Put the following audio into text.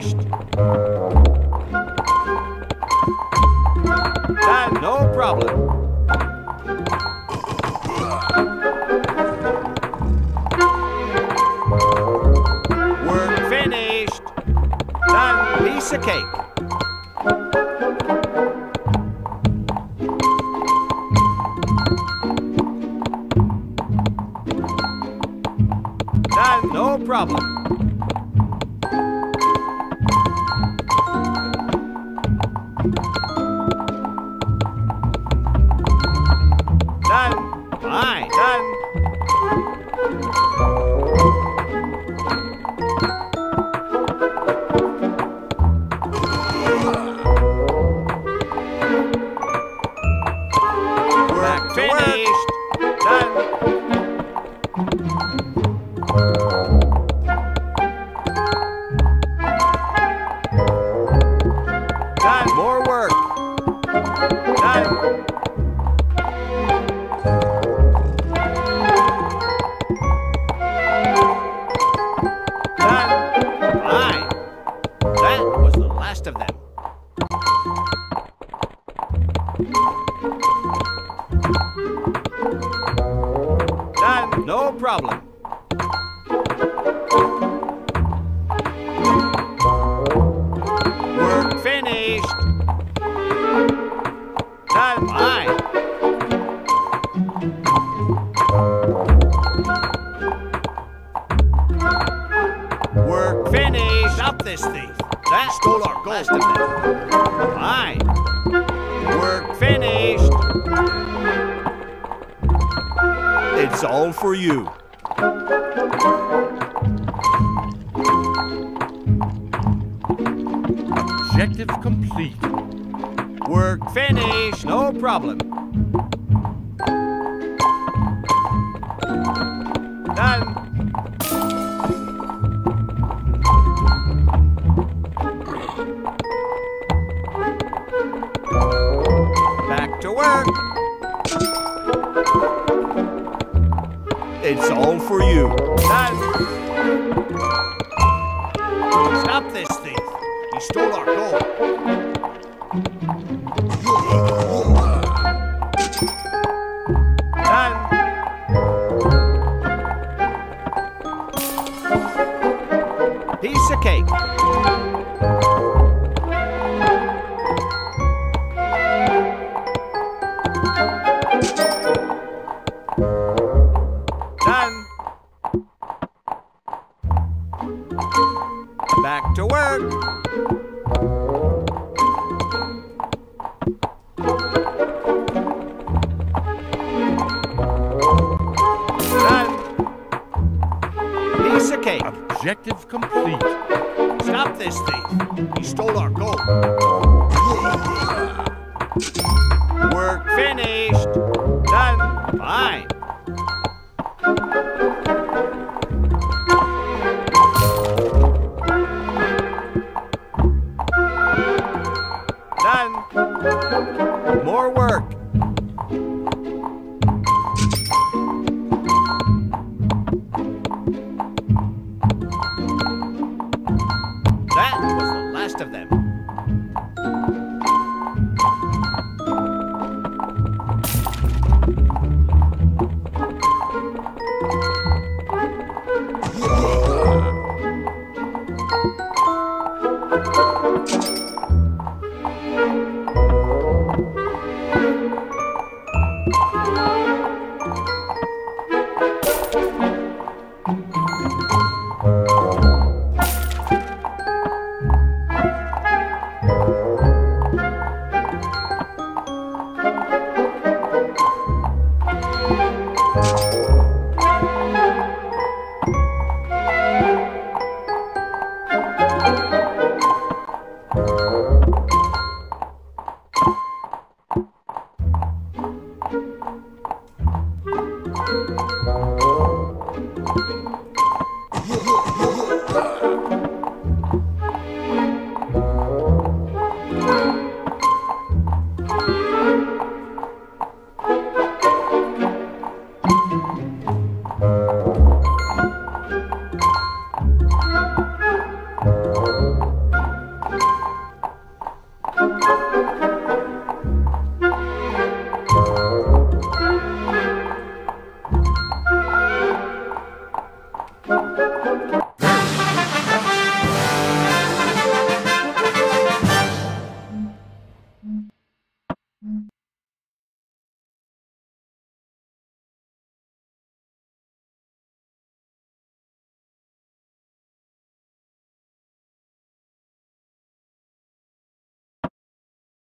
finished. Done, no problem. Work finished. Done, piece of cake. Done, no problem. Done. Fine. Done. Work finished. Done. Done. More work. Done. Done. Fine. That was the last of them. Done. No problem. Work finished. Done. Fine. Work finished. Stop this thief. That stole our gold. Last of them. Fine. Work finished. It's all for you. Objective complete. Work finished. No problem. Done. Back to work. It's all for you. Done. Stop this thief. He stole our gold. Done. Piece of cake. Done. Back to work. Done. Piece of cake. Objective complete. Stop this thief. He stole our gold. Work finished. Done. Fine. Done. More work. That was the last of them.